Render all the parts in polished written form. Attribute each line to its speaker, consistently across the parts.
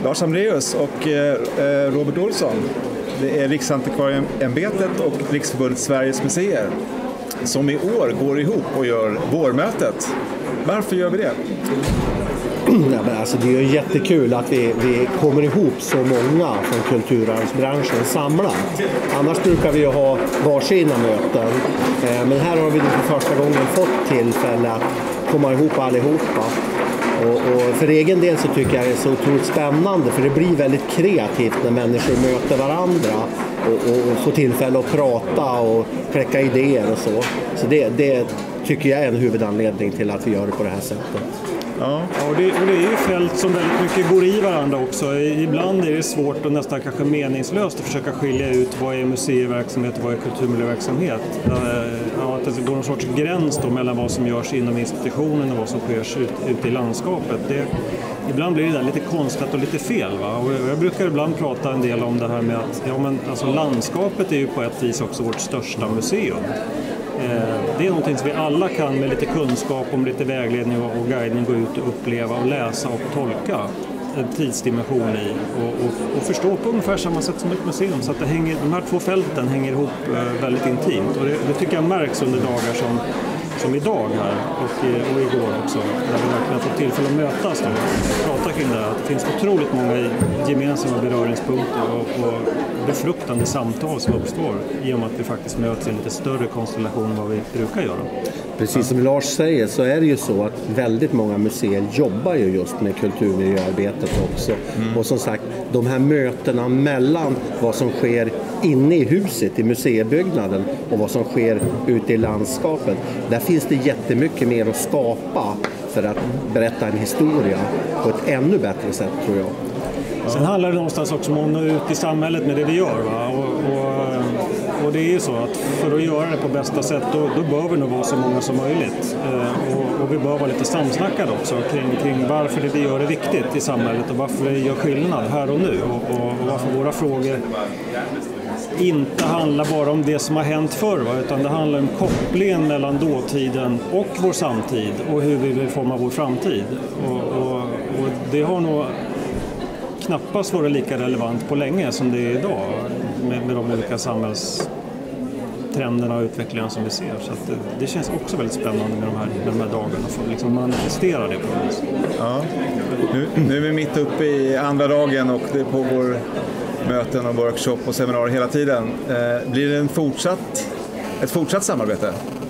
Speaker 1: Lars Hamreus och Robert Olsson. Det är Riksantikvarieämbetet och Riksförbundet Sveriges museer som i år går ihop och gör vårmötet. Varför gör vi det?
Speaker 2: Ja, men alltså det är ju jättekul att vi kommer ihop så många från kulturarvsbranschen samlat. Annars brukar vi ju ha varsina möten. Men här har vi för första gången fått tillfälle att komma ihop allihopa. Och för egen del så tycker jag det är så otroligt spännande, för det blir väldigt kreativt när människor möter varandra och får tillfälle att prata och kläcka idéer och så. Så det tycker jag är en huvudanledning till att vi gör det på det här sättet.
Speaker 3: Ja, och det är ju fält som väldigt mycket går i varandra också. Ibland är det svårt och nästan kanske meningslöst att försöka skilja ut vad är museiverksamhet och vad är kulturmiljöverksamhet. Att det går någon sorts gräns då mellan vad som görs inom institutionen och vad som sker ute i landskapet. Ibland blir det där lite konstigt och lite fel. Va? Och jag brukar ibland prata en del om det här med att landskapet är ju på ett vis också vårt största museum. Det är någonting som vi alla kan med lite kunskap, om lite vägledning och guidning gå ut och uppleva och läsa och tolka en tidsdimension i och förstå på ungefär samma sätt som ett museum. Så att de här två fälten hänger ihop väldigt intimt, och det tycker jag märks under dagar som idag här och igår också, där vi verkligen får tillfälle att mötas och prata kring det här. Det finns otroligt många gemensamma beröringspunkter och befruktande samtal som uppstår i och med att vi faktiskt möts i en lite större konstellation än vad vi brukar göra.
Speaker 2: Precis som Lars säger så är det ju så att väldigt många museer jobbar ju just med kulturmiljöarbetet också. Och som sagt, de här mötena mellan vad som sker inne i huset, i museibyggnaden, och vad som sker ute i landskapet, där finns det jättemycket mer att skapa för att berätta en historia på ett ännu bättre sätt, tror jag.
Speaker 3: Sen handlar det någonstans också om att nå ut i samhället med det vi gör. Va? Och det är ju så att för att göra det på bästa sätt då bör vi nog vara så många som möjligt. Och vi bör vara lite samsnackade också kring varför det vi gör är viktigt i samhället och varför det gör skillnad här och nu. Och varför våra frågor inte handlar bara om det som har hänt förr, va? Utan det handlar om kopplingen mellan dåtiden och vår samtid och hur vi vill forma vår framtid. Och det har nog knappast varit lika relevant på länge som det är idag med de olika samhällstrenderna och utvecklingen som vi ser. Så att det känns också väldigt spännande med de här dagarna för att liksom manifestera det på något vis.
Speaker 1: Ja. Nu är vi mitt uppe i andra dagen och det pågår möten och workshop och seminarier hela tiden. Blir det ett fortsatt samarbete?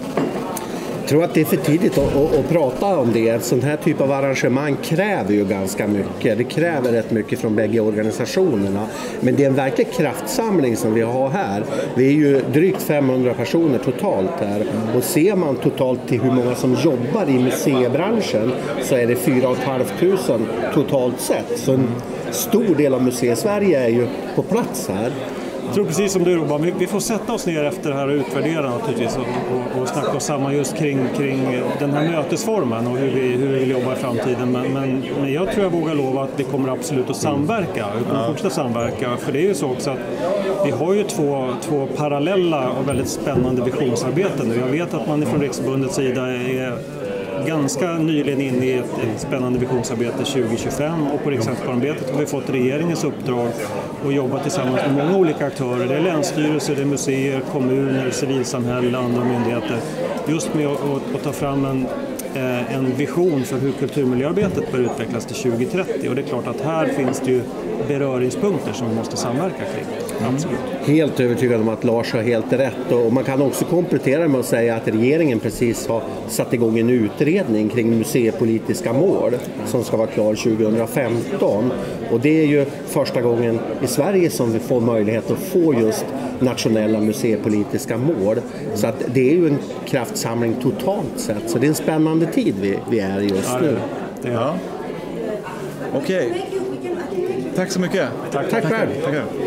Speaker 2: Jag tror att det är för tidigt att prata om det. Ett sånt här typ av arrangemang kräver ju ganska mycket. Det kräver rätt mycket från bägge organisationerna. Men det är en verklig kraftsamling som vi har här. Vi är ju drygt 500 personer totalt här. Och ser man totalt till hur många som jobbar i museibranschen så är det 4 500 totalt sett. Så en stor del av Museisverige är ju på plats här.
Speaker 3: Jag tror precis som du, Robban, vi får sätta oss ner efter det här och utvärdera naturligtvis och snacka oss samman just kring den här mötesformen och hur vi vill jobba i framtiden. Men jag tror jag vågar lova att vi kommer absolut att samverka, vi kommer fortsätta samverka. För det är ju så också att vi har ju två parallella och väldigt spännande visionsarbeten. Jag vet att man från Riksförbundets sida är ganska nyligen inne i ett spännande visionsarbete 2025, och på Riksantikvarieämbetet har vi fått regeringens uppdrag att jobba tillsammans med många olika aktörer. Det är länsstyrelser, det är museer, kommuner, civilsamhälle, andra myndigheter. Just med att ta fram en vision för hur kulturmiljöarbetet bör utvecklas till 2030. Och det är klart att här finns det ju beröringspunkter som vi måste samverka kring. Absolut.
Speaker 2: Helt övertygad om att Lars har helt rätt, och man kan också komplettera med att säga att regeringen precis har satt igång en utredning kring museipolitiska mål som ska vara klar 2015, och det är ju första gången i Sverige som vi får möjlighet att få just nationella museipolitiska mål, så att det är ju en kraftsamling totalt sett, så det är en spännande tid vi är just nu.
Speaker 1: Ja. Okej. Tack så mycket.
Speaker 2: Tack själv.
Speaker 1: Tackar.